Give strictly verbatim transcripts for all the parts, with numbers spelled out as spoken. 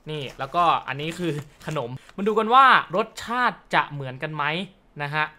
นี่แล้วก็อันนี้คือขนมมาดูกันว่ารสชาติจะเหมือนกันไหมนะฮะ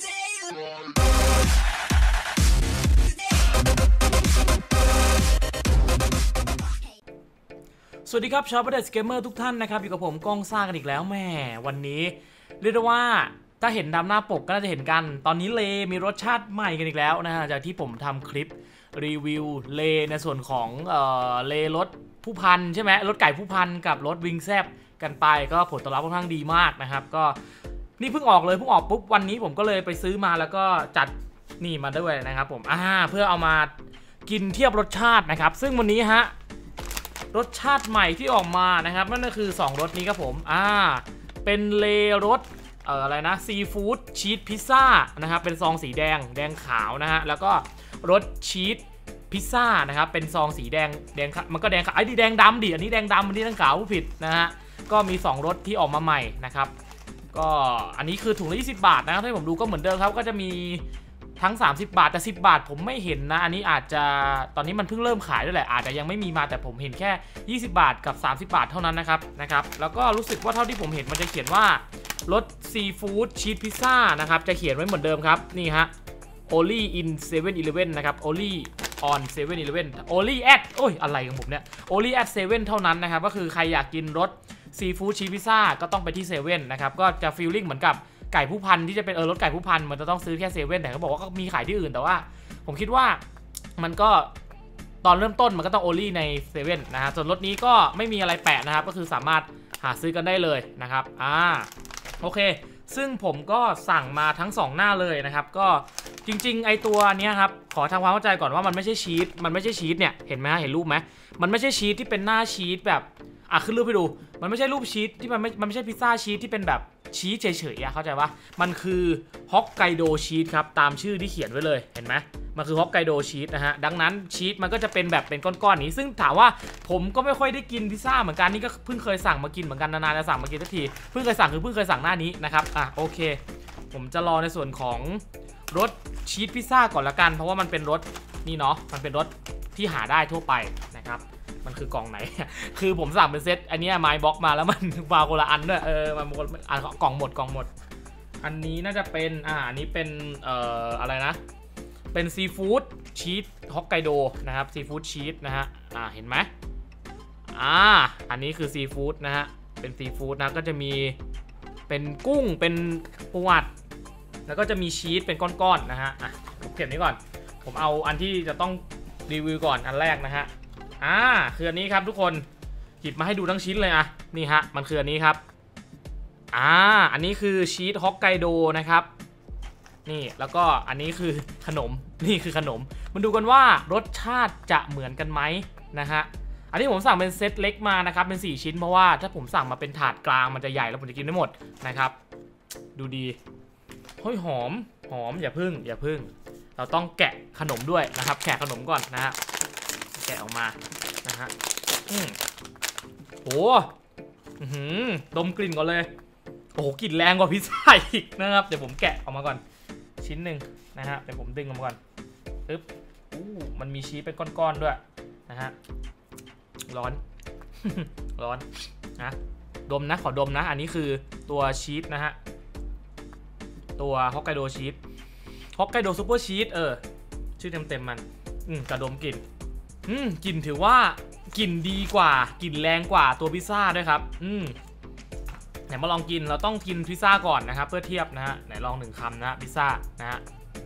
สวัสดีครับชาวประเด็นเกมเมอร์ทุกท่านนะครับอยู่กับผมก้องซ่ากันอีกแล้วแม่วันนี้เรียกได้ว่าถ้าเห็นดำหน้าปกก็น่าจะเห็นกันตอนนี้เลมีรสชาติใหม่กันอีกแล้วนะฮะจากที่ผมทำคลิปรีวิวเลในส่วนของเอ่อเลรสผู้พันใช่ไหมรสไก่ผู้พันกับรสวิงแซบกันไปก็ผลตอบรับค่อนข้างดีมากนะครับก็นี่เพิ่งออกเลยเพิ่งออกปุ๊บวันนี้ผมก็เลยไปซื้อมาแล้วก็จัดนี่มาด้วยนะครับผมอ่าเพื่อเอามากินเทียบรสชาตินะครับซึ่งวันนี้ฮะรสชาติใหม่ที่ออกมานะครับนั่นก็คือสองรสนี้ครับผมอ่าเป็นเลรสเอ่ออะไรนะซีฟู้ดชีสพิซซ่านะครับเป็นซองสีแดงแดงขาวนะฮะแล้วก็รสชีสพิซซ่านะครับเป็นซองสีแดงแดงมันก็แดงขาวไอ้ดิแดงดำดิอันนี้แดงดำอันนี้แดงขาวผู้ผิดนะฮะก็มีสองรสที่ออกมาใหม่นะครับก็อันนี้คือถุงละยี่สิบบาทนะครับที่ผมดูก็เหมือนเดิมครับก็จะมีทั้งสามสิบบาทแต่สิบบาทผมไม่เห็นนะอันนี้อาจจะตอนนี้มันเพิ่งเริ่มขายด้วยแหละอาจจะยังไม่มีมาแต่ผมเห็นแค่ยี่สิบบาทกับสามสิบบาทเท่านั้นนะครับนะครับแล้วก็รู้สึกว่าเท่าที่ผมเห็นมันจะเขียนว่ารสซีฟู้ดชีสพิซซ่านะครับจะเขียนไว้เหมือนเดิมครับนี่ฮะ only in เซเว่น eleven นะครับ only on เซเว่น eleven only at โอ้ยอะไรของผมเนี่ย only at เซเว่นเท่านั้นนะครับก็คือใครอยากกินรสซีฟู้ดชีสพิซซ่าก็ต้องไปที่เซเว่นนะครับก็จะฟีลลิ่งเหมือนกับไก่ผู้พันที่จะเป็นเออรสไก่ผู้พันมันจะต้องซื้อแค่เซเว่นแต่เขาบอกว่าก็มีขายที่อื่นแต่ว่าผมคิดว่ามันก็ตอนเริ่มต้นมันก็ต้อง only ในเซเว่นนะฮะส่วนรสนี้ก็ไม่มีอะไรแปะนะครับก็คือสามารถหาซื้อกันได้เลยนะครับอ่าโอเคซึ่งผมก็สั่งมาทั้งสองหน้าเลยนะครับก็จริงๆไอตัวนี้ครับขอทำความเข้าใจก่อนว่ามันไม่ใช่ชีสมันไม่ใช่ชีสเนี่ยเห็นไหมเห็นรูปไหมมันไม่ใช่ชีสที่เป็นหน้าชีสแบบอ่ะขึ้นรูปให้ดูมันไม่ใช่รูปชีสที่มันไม่มันไม่ใช่พิซซ่าชีสที่เป็นแบบชีสเฉยๆอะเข้าใจปะมันคือฮอกไกโดชีสครับตามชื่อที่เขียนไว้เลยเห็นไหมมันคือฮอกไกโดชีสนะฮะดังนั้นชีสมันก็จะเป็นแบบเป็นก้อนๆนี้ซึ่งถามว่าผมก็ไม่ค่อยได้กินพิซซ่าเหมือนกันนี่ก็เพิ่งเคยสั่งมากินเหมือนกันนานๆจะสั่งมากินสักทีเพิ่งเคยสั่งคือเพิ่งเคยสั่งหน้านี้นะครับอ่ะโอเคผมจะรอในส่วนของรสชีสพิซซ่าก่อนละกันเพราะว่ามันเป็นรสนี่เนาะมันเป็นรสที่หาได้ทั่วไปนะครับมันคือกล่องไหนคือผมสั่งเป็นเซตอันนี้ไมบ็อกมาแล้วมันวางคนละอันด้วยเออมันอ่ากล่องหมดกล่องหมดอันนี้น่าจะเป็นอ่าอันนี้เป็นเอ่ออะไรนะเป็นซีฟู้ดชีสฮอกไกโดนะครับซีฟู้ดชีสนะฮะอ่าเห็นไหมอ่าอันนี้คือซีฟู้ดนะฮะเป็นซีฟู้ดนะก็จะมีเป็นกุ้งเป็นปูอัดแล้วก็จะมีชีสเป็นก้อนๆนะฮะอ่ะผมเก็บนี้ก่อนผมเอาอันที่จะต้องรีวิวก่อนอันแรกนะฮะอ่าคืออันนี้ครับทุกคนหยิบมาให้ดูทั้งชิ้นเลยอ่ะนี่ฮะมันคืออันนี้ครับอ่าอันนี้คือชีสฮอกไกโดนะครับนี่แล้วก็อันนี้คือขนมนี่คือขนมมาดูกันว่ารสชาติจะเหมือนกันไหมนะฮะอันนี้ผมสั่งเป็นเซตเล็กมานะครับเป็นสี่ชิ้นเพราะว่าถ้าผมสั่งมาเป็นถาดกลางมันจะใหญ่แล้วผมจะกินไม่หมดนะครับดูดีเฮ้ยหอมหอมอย่าพึ่งอย่าพึ่งเราต้องแกะขนมด้วยนะครับแกะขนมก่อนนะฮะแกะออกมานะฮะอืมโอ้โหดมกลิ่นก่อนเลยโอ้โหกลิ่นแรงกว่าพิซซ่าอีกนะครับเดี๋ยวผมแกะออกมาก่อนชิ้นหนึ่งนะฮะเดี๋ยวผมดึงออกมาก่อนปึ๊บอู้มันมีชีสเป็นก้อนๆด้วยนะฮะร้อน ร้อนนะดมนะขอดมนะอันนี้คือตัวชีสนะฮะตัวฮอกไกโดชีสฮอกไกโดซูเปอร์ชีสเออชื่อเต็มๆมันอืมกระดมกลิ่นอืมกลิ่นถือว่ากลิ่นดีกว่ากลิ่นแรงกว่าตัวพิซซ่าด้วยครับอืมไหนมาลองกินเราต้องกินพิซซ่าก่อนนะครับเพื่อเทียบนะฮะไหนลองหนึ่งคำนะพิซซ่านะฮะ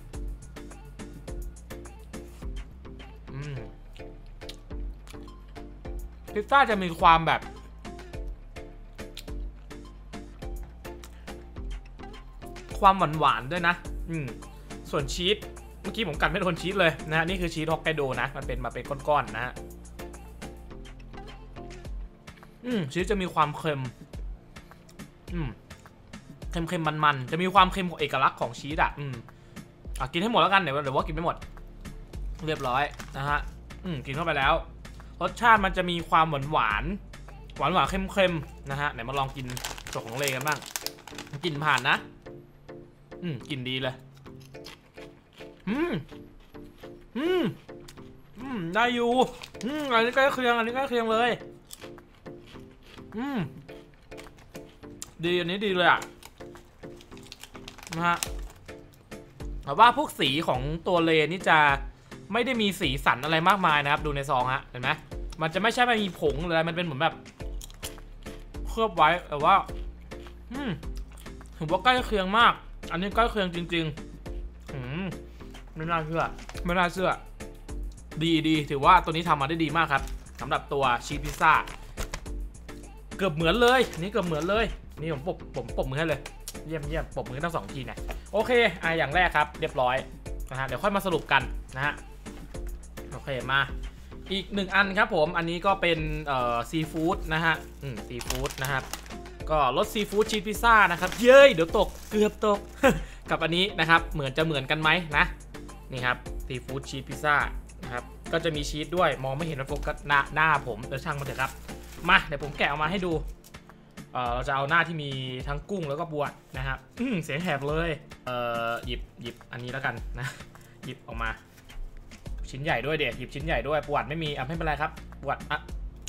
อืมพิซซ่าจะมีความแบบความหวานๆด้วยนะอืมส่วนชีสเมื่อกี้ผมกัดไม่โดนชีสเลยนะฮะนี่คือชีสฮอกไกโดนะมันเป็นมาเป็นก้อนๆนะฮะอืมชีสจะมีความเค็มอืมเค็มๆมันๆจะมีความเค็มของเอกลักษณ์ของชีสอ่ะอืมอ่ะกินให้หมดแล้วกันเดี๋ยวเดี๋ยวว่ากินไม่หมดเรียบร้อยนะฮะอืมกินเข้าไปแล้วรสชาติมันจะมีความหวานหวานหวานหวานเค็มๆนะฮะไหนมาลองกินส่วนของเลกันบ้างกลิ่นผ่านนะอืมกลิ่นดีเลยอืมอืมอืมได้อยู่อืมอันนี้ใกล้เคียงอันนี้ใกล้เคียงเลยอืมดีอันนี้ดีเลยอ่ะนะฮะแต่ว่าพวกสีของตัวเลนี่จะไม่ได้มีสีสันอะไรมากมายนะครับดูในซองฮะเห็นไหมมันจะไม่ใช่ไม่มีผงเลยมันเป็นเหมือนแบบเคลือบไว้แต่ว่าอืมถือว่าใกล้เคียงมากอันนี้ใกล้เคียงจริงๆอืมไม่น่าเชื่อไม่น่าเชื่อดีดีถือว่าตัวนี้ทำมาได้ดีมากครับสำหรับตัวชีสพิซซ่าเกือบเหมือนเลยนี่เกือบเหมือนเลยนี่ผมปบผมปบมือให้เลยเยี่ยมเยี่ยมปบมือทั้งสองทีเนี่ยโอเคอ่ะอย่างแรกครับเรียบร้อยนะฮะเดี๋ยวค่อยมาสรุปกันนะฮะโอเคมาอีกหนึ่งอันครับผมอันนี้ก็เป็นเอ่อซีฟู้ดนะฮะอืมซีฟู้ดนะครับก็รสซีฟู้ดชีสพิซซ่านะครับเย้ยเดี๋ยวตกเกือบตก กับอันนี้นะครับเหมือนจะเหมือนกันไหมนะนี่ครับซีฟู้ดชีสพิซซ่านะครับก็จะมีชีสด้วยมองไม่เห็นมันโฟกัสหน้าหน้าผมเดี๋ยวช่างมันเถอะครับมาเดี๋ยวผมแกะออกมาให้ดูเอ่อเราจะเอาหน้าที่มีทั้งกุ้งแล้วก็บวชนะครับอืมเสียงแหบเลยเอ่อหยิบหยิบอันนี้แล้วกันนะหยิบออกมาชิ้นใหญ่ด้วยเดี๋ยวหยิบชิ้นใหญ่ด้วยบวชไม่มีอ่ะไม่เป็นไรครับบวชอ่ะ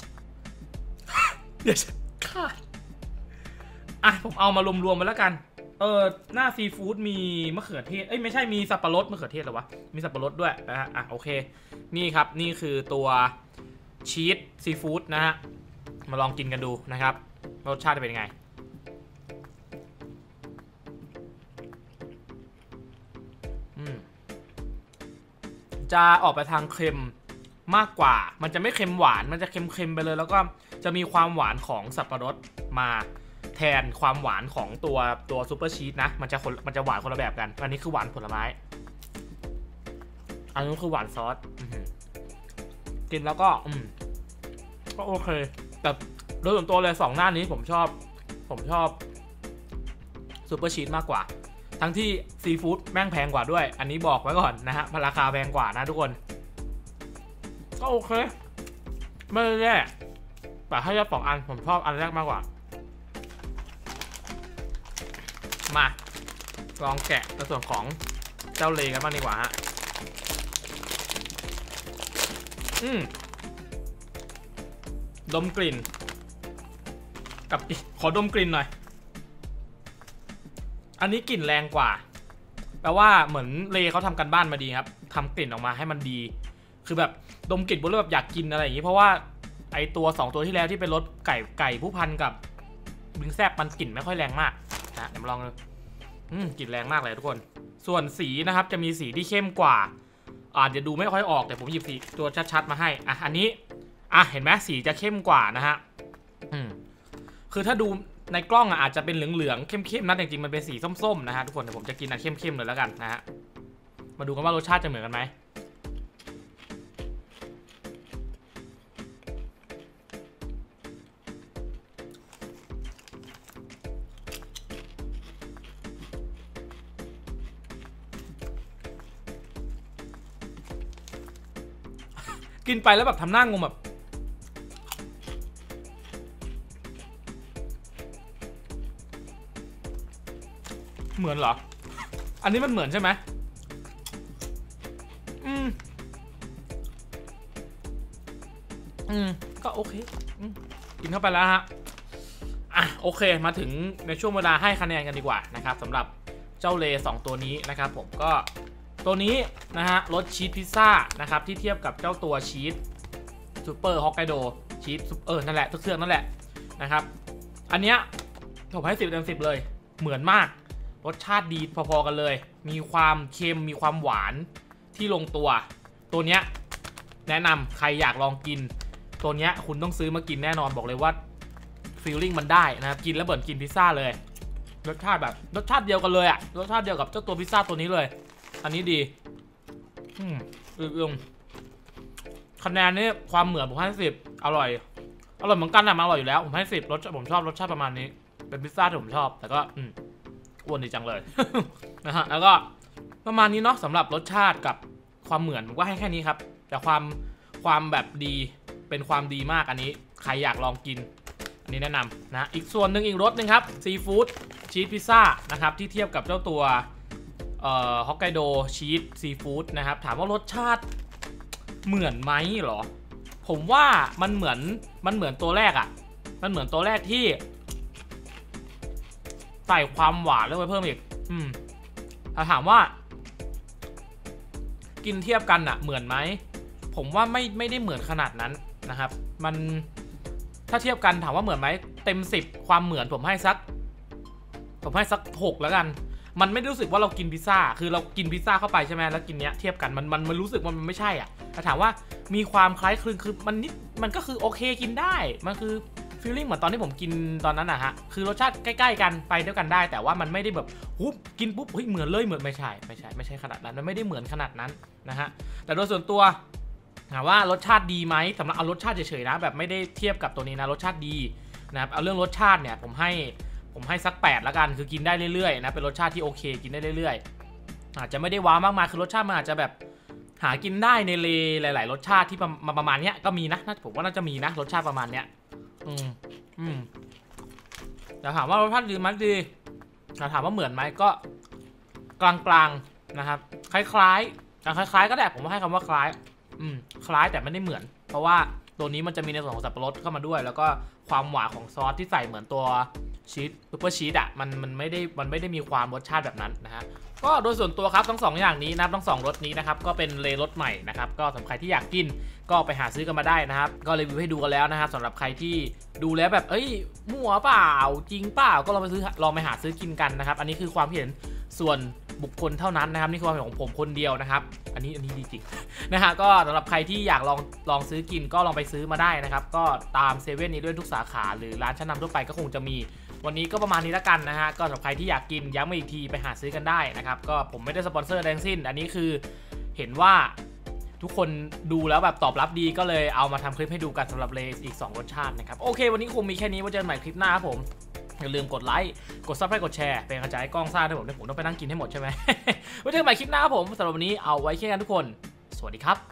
เดี๋ยวขาดอ่ะผมเอามารวมๆมาแล้วกันเออหน้าซีฟู้ดมีมะเขือเทศเอ้ยไม่ใช่มีสับปะรดมะเขือเทศหรอวะมีสับปะรดด้วยนะฮะอ่ะโอเคนี่ครับนี่คือตัวชีสซีฟู้ดนะฮะมาลองกินกันดูนะครับรสชาติจะเป็นยังไงอืมจะออกไปทางเค็มมากกว่ามันจะไม่เค็มหวานมันจะเค็มๆไปเลยแล้วก็จะมีความหวานของสับปะรดมาแทนความหวานของตัวตัวซูเปอร์ชีสนะมันจะคนมันจะหวานคนละแบบกันอันนี้คือหวานผลไม้อันนี้คือหวานซอสกินแล้วก็อืมก็โอเคแต่โดยส่วนตัวเลยสองหน้านี้ผมชอบผมชอบซูเปอร์ชีสมากกว่าทั้งที่ซีฟู้ดแม่งแพงกว่าด้วยอันนี้บอกไว้ก่อนนะฮะราคาแพงกว่านะทุกคนก็โอเคไม่แย่แต่ถ้าจะสองอันผมชอบอันแรกมากกว่ามาลองแกะในส่วนของเจ้าเลกันบ้างดีกว่าฮะอืมดมกลิ่นกับขอดมกลิ่นหน่อยอันนี้กลิ่นแรงกว่าแปลว่าเหมือนเลเขาทำกันบ้านมาดีครับทำกลิ่นออกมาให้มันดีคือแบบดมกลิ่นบนแล้วแบบอยากกินอะไรอย่างนี้เพราะว่าไอตัวสองตัวที่แล้วที่เป็นรสไก่ไก่ผู้พันกับบิงแซบมันกลิ่นไม่ค่อยแรงมากนะเดี๋ยวมาลองดูอืมกลิ่นแรงมากเลยทุกคนส่วนสีนะครับจะมีสีที่เข้มกว่าอาจจะดูไม่ค่อยออกแต่ผมหยิบสีตัวชัดๆมาให้อ่ะอันนี้อ่ะเห็นไหมสีจะเข้มกว่านะฮะอืมคือถ้าดูในกล้องอ่ะอาจจะเป็นเหลืองๆเข้มๆนะจริงๆมันเป็นสีส้มๆนะฮะทุกคนเดี๋ยวผมจะกินอันเข้มๆเลยแล้วกันนะฮะมาดูกันว่ารสชาติจะเหมือนกันไหมกินไปแล้วแบบทำหน้างงแบบเหมือนเหรออันนี้มันเหมือนใช่ไหมอืมอืมก็โอเคอืมกินเข้าไปแล้วฮะอ่ะโอเคมาถึงในช่วงเวลาให้คะแนนกันดีกว่านะครับสำหรับเจ้าเลสองตัวนี้นะครับผมก็ตัวนี้นะฮะรสชีสพิซซ่านะครับที่เทียบกับเจ้าตัวชีสซูเปอร์ฮอกไกโดชีสเออนั่นแหละทุกเครื่องนั่นแหละนะครับอันเนี้ยผมให้สิบเต็มสิบเลยเหมือนมากรสชาติดีพอๆกันเลยมีความเค็มมีความหวานที่ลงตัวตัวเนี้ยแนะนำใครอยากลองกินตัวเนี้ยคุณต้องซื้อมากินแน่นอนบอกเลยว่าฟีลลิ่งมันได้นะครับกินแล้วเหมือนกินพิซซ่าเลยรสชาติแบบรสชาติเดียวกันเลยอะรสชาติเดียวกับเจ้าตัวพิซซ่าตัวนี้เลยอันนี้ดีอืมอืมคะแนนนี้ความเหมือนผมให้สิบอร่อยอร่อยเหมือนกันอะมันอร่อยอยู่แล้วผมให้สิบรสผมชอบรสชาติประมาณนี้เป็นพิซซ่าที่ผมชอบแต่ก็อืมอ้วนดีจังเลย นะฮะแล้วก็ประมาณนี้เนาะสำหรับรสชาติกับความเหมือนผมก็ให้แค่นี้ครับแต่ความความแบบดีเป็นความดีมากอันนี้ใครอยากลองกินอันนี้แนะนำนะอีกส่วนหนึ่งอีกรสหนึ่งครับซีฟู้ดชีสพิซซ่านะครับที่เทียบกับเจ้าตัวเอ่อฮอกไกโดชีสซีฟู้ดนะครับถามว่ารสชาติเหมือนไหมเหรอผมว่ามันเหมือนมันเหมือนตัวแรกอะมันเหมือนตัวแรกที่ใส่ความหวานลงไปเพิ่มอีกอืมถ้าถามว่ากินเทียบกันอะเหมือนไหมผมว่าไม่ไม่ได้เหมือนขนาดนั้นนะครับมันถ้าเทียบกันถามว่าเหมือนไหมเต็มสิบความเหมือนผมให้สักผมให้สักหกแล้วกันมันไม่รู้สึกว่าเรากินพิซซ่าคือเรากินพิซซ่าเข้าไปใช่ไหมแล้วกินเนี้ยเทียบกันมันมันมันรู้สึกว่ามันไม่ใช่อ่ะถ้าถามว่ามีความคล้ายคลึงคือมันนิดมันก็คือโอเคกินได้มันคือฟีลลิ่งเหมือนตอนที่ผมกินตอนนั้นนะฮะคือรสชาติใกล้ๆกันไปด้วยกันได้แต่ว่ามันไม่ได้แบบหุบกินปุ๊บเฮ้ยเหมือนเลยเหมือนไม่ใช่ไม่ใช่ไม่ใช่ขนาดนั้นมันไม่ได้เหมือนขนาดนั้นนะฮะแต่โดยส่วนตัวถามว่ารสชาติดีไหมสำหรับเอารสชาติเฉยๆนะแบบไม่ได้เทียบกับตัวนี้นะรสชาติดีนะครับเอาเรื่องรสชาติเนี่ยผมให้ผมให้สักแปดแล้วกันคือกินได้เรื่อยๆนะเป็นรสชาติที่โอเคกินได้เรื่อยๆอาจจะไม่ได้ว้าวมากมายคือรสชาติมันอาจจะแบบหากินได้ในเลหลายๆรสชาติที่มาประมาณเนี้ยก็มีนะผมว่าน่าจะมีนะรสชาติประมาณเนี้ยอืมอืมแต่ถามว่ารสชาติดีไหมดีแต่ถามว่าเหมือนไหมก็กลางๆนะครับคล้ายๆคล้ายๆก็ได้ผมว่าให้คำว่าคล้ายอืมคล้ายแต่ไม่ได้เหมือนเพราะว่าตัวนี้มันจะมีในส่วนของสับปะรดเข้ามาด้วยแล้วก็ความหวานของซอสที่ใส่เหมือนตัวชีสซูเปอร์ชีสอ่ะมันมันไม่ได้มันไม่ได้มีความรสชาติแบบนั้นนะฮะก็โดยส่วนตัวครับทั้งสองอย่างนี้นะทั้งสองรสนี้นะครับก็เป็นเลรสใหม่นะครับก็สำหรับใครที่อยากกินก็ไปหาซื้อกันมาได้นะครับก็รีวิวให้ดูกันแล้วนะครับสำหรับใครที่ดูแล้วแบบเอ้ยมั่วเปล่าจริงเปล่าก็ลองไปซื้อลองไปหาซื้อกินกันนะครับอันนี้คือความเห็นส่วนบุคคลเท่านั้นนะครับนี่คือความเห็นของผมคนเดียวนะครับอันนี้อันนี้ดีจริงนะฮะก็สำหรับใครที่อยากลองลองซื้อกินก็ลองไปซื้อมาได้นะครับก็ตามเซเว่นนี้ด้วยทุกสาขาหรือร้านชั้นนำทั่วไปก็คงจะมีวันนี้ก็ประมาณนี้แล้วกันนะฮะก็สำหรับใครที่อยากกินย้ำมาอีกทีไปหาซื้อกันได้นะครับก็ผมไม่ได้สปอนเซอร์แดงสิ้นอันนี้คือเห็นว่าทุกคนดูแล้วแบบตอบรับดีก็เลยเอามาทำคลิปให้ดูกันสำหรับเลอีกสองรสชาตินะครับโอเควันนี้คงมีแค่นี้ไว้เจอกันใหม่คลิปหน้าครับผมอย่าลืมกดไลค์กดซับสไครบ์กดแชร์เป็นกำลังใจให้กล้องซ่าด้วยผมด้วยผมต้องไปนั่งกินให้หมดใช่ไหม ไว้เจอกันใหม่คลิปหน้าครับผมสำหรับวันนี้เอาไว้แค่นี้ทุกคนสวัสดีครับ